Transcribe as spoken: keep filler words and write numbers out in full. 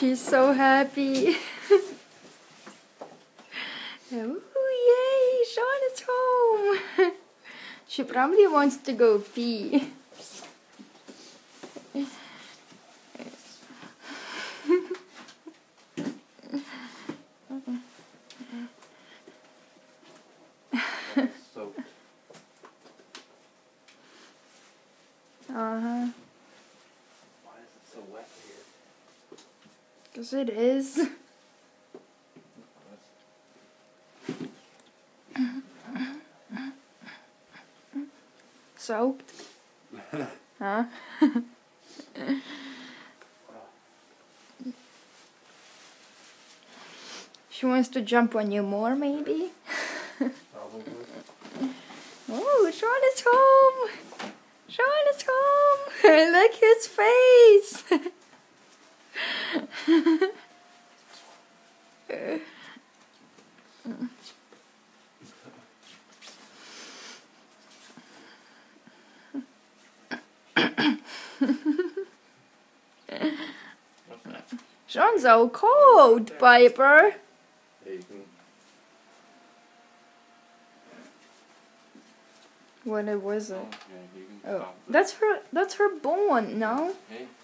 She's so happy. Ooh, yay! Shawn is home. She probably wants to go pee. Uh-huh. Why is it so wet here? Because it is. Soaked? Huh? She wants to jump on you more, maybe? Probably. Oh, Shawn is home! Shawn is home! Look his face! Shawn's so cold, Piper. Hey, you can... What was it? Oh, yeah, you can Oh, stop it. that's her. That's her bone, no? Hey.